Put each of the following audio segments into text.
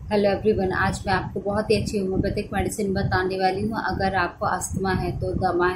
Hello everyone, आज मैं आपको बहुत ही अच्छी होम्योपैथिक मेडिसिन बताने वाली हूँ। अगर आपको अस्थमा है तो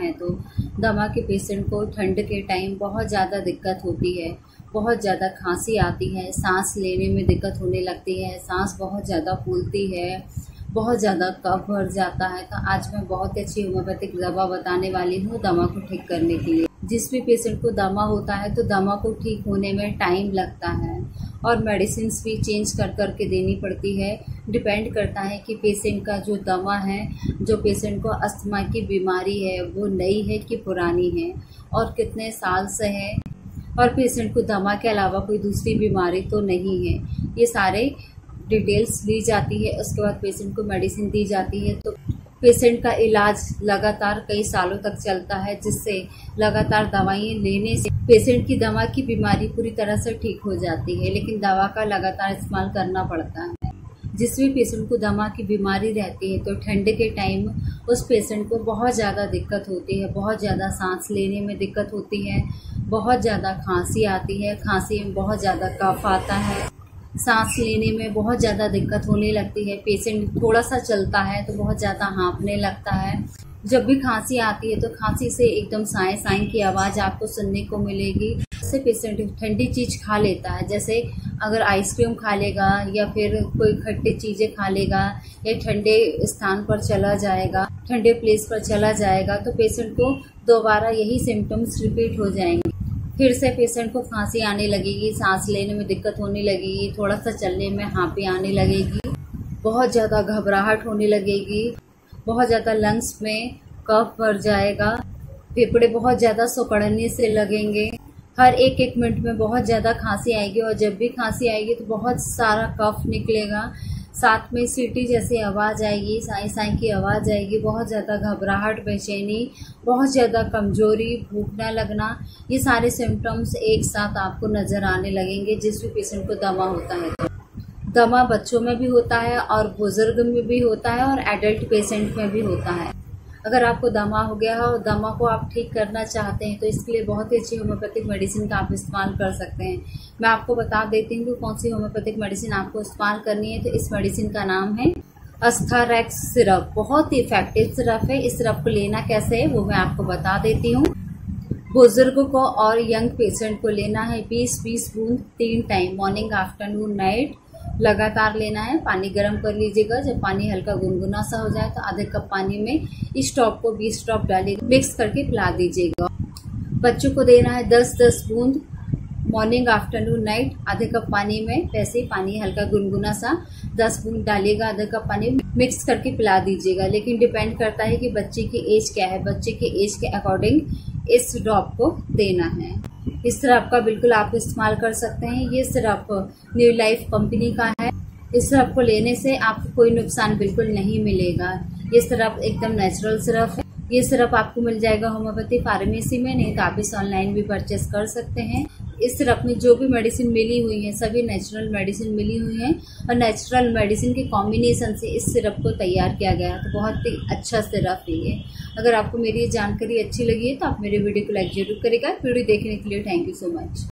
दमा के पेशेंट को ठंड के टाइम बहुत ज़्यादा दिक्कत होती है, बहुत ज़्यादा खांसी आती है, सांस लेने में दिक्कत होने लगती है, सांस बहुत ज़्यादा फूलती है, बहुत ज़्यादा कफ भर जाता है। तो आज मैं बहुत ही अच्छी होम्योपैथिक दवा बताने वाली हूँ दमा को ठीक करने के लिए। जिस भी पेशेंट को दमा होता है तो दमा को ठीक होने में टाइम लगता है और मेडिसिन भी चेंज कर कर के देनी पड़ती है। डिपेंड करता है कि पेशेंट का जो दमा है, जो पेशेंट को अस्थमा की बीमारी है वो नई है कि पुरानी है और कितने साल से है, और पेशेंट को दमा के अलावा कोई दूसरी बीमारी तो नहीं है। ये सारे डिटेल्स ली जाती है, उसके बाद पेशेंट को मेडिसिन दी जाती है। तो पेशेंट का इलाज लगातार कई सालों तक चलता है, जिससे लगातार दवाइयाँ लेने से पेशेंट की दमा की बीमारी पूरी तरह से ठीक हो जाती है, लेकिन दवा का लगातार इस्तेमाल करना पड़ता है। जिस भी पेशेंट को दमा की बीमारी रहती है तो ठंड के टाइम उस पेशेंट को बहुत ज़्यादा दिक्कत होती है, बहुत ज़्यादा सांस लेने में दिक्कत होती है, बहुत ज़्यादा खांसी आती है, खांसी में बहुत ज़्यादा कफ आता है, सांस लेने में बहुत ज़्यादा दिक्कत होने लगती है। पेशेंट थोड़ा सा चलता है तो बहुत ज़्यादा हाँफने लगता है। जब भी खांसी आती है तो खांसी से एकदम साए साए की आवाज़ आपको सुनने को मिलेगी। इससे पेशेंट ठंडी चीज़ खा लेता है, जैसे अगर आइसक्रीम खा लेगा या फिर कोई खट्टी चीज़ें खा लेगा या ठंडे स्थान पर चला जाएगा, ठंडे प्लेस पर चला जाएगा, तो पेशेंट को दोबारा यही सिम्टम्स रिपीट हो जाएंगे। फिर से पेशेंट को खांसी आने लगेगी, सांस लेने में दिक्कत होने लगेगी, थोड़ा सा चलने में हाँफी आने लगेगी, बहुत ज़्यादा घबराहट होने लगेगी, बहुत ज़्यादा लंग्स में कफ भर जाएगा, फेफड़े बहुत ज़्यादा सिकुड़ने से लगेंगे, हर एक एक मिनट में बहुत ज़्यादा खांसी आएगी और जब भी खांसी आएगी तो बहुत सारा कफ निकलेगा, साथ में सीटी जैसी आवाज़ आएगी, साई साई की आवाज़ आएगी, बहुत ज़्यादा घबराहट, बेचैनी, बहुत ज़्यादा कमजोरी, भूख न लगना, ये सारे सिम्टम्स एक साथ आपको नज़र आने लगेंगे जिस भी पेशेंट को दमा होता है। तो दमा बच्चों में भी होता है और बुजुर्ग में भी होता है और एडल्ट पेशेंट में भी होता है। अगर आपको दमा हो गया है और दमा को आप ठीक करना चाहते हैं तो इसके लिए बहुत ही अच्छी होम्योपैथिक मेडिसिन का आप इस्तेमाल कर सकते हैं। मैं आपको बता देती हूँ कि कौन सी होम्योपैथिक मेडिसिन आपको इस्तेमाल करनी है। तो इस मेडिसिन का नाम है अस्थारेक्स सिरप। बहुत ही इफेक्टिव सिरप है। इस सिरप को लेना कैसे है वो मैं आपको बता देती हूँ। बुजुर्ग को और यंग पेशेंट को लेना है 20-20 बूंद 3 टाइम, मॉर्निंग, आफ्टरनून, नाइट, लगातार लेना है। पानी गर्म कर लीजिएगा, जब पानी हल्का गुनगुना सा हो जाए तो आधे कप पानी में इस ड्रॉप को 20 ड्रॉप डालिएगा, मिक्स करके पिला दीजिएगा। बच्चों को देना है 10-10 बूंद, मॉर्निंग, आफ्टरनून, नाइट, आधे कप पानी में, वैसे ही पानी हल्का गुनगुना सा 10 बूंद डालिएगा, आधे कप पानी मिक्स करके पिला दीजिएगा। लेकिन डिपेंड करता है कि बच्चे की एज क्या है, बच्चे के एज के अकॉर्डिंग इस ड्रॉप को देना है। इस सिरप का बिल्कुल आप इस्तेमाल कर सकते हैं। ये सिरप न्यू लाइफ कंपनी का है। इस सिरप को लेने से आपको कोई नुकसान बिल्कुल नहीं मिलेगा। ये सिरप एकदम नेचुरल सिरप है। ये सिरप आपको मिल जाएगा होम्योपैथी फार्मेसी में, नहीं तो आप इसे ऑनलाइन भी परचेस कर सकते हैं। इस सिरप में जो भी मेडिसिन मिली हुई है सभी नेचुरल मेडिसिन मिली हुई हैं और नेचुरल मेडिसिन के कॉम्बिनेशन से इस सिरप को तैयार किया गया है। तो बहुत ही अच्छा सिरप है ये। अगर आपको मेरी ये जानकारी अच्छी लगी है तो आप मेरे वीडियो को लाइक जरूर करेगा। वीडियो देखने के लिए थैंक यू सो मच।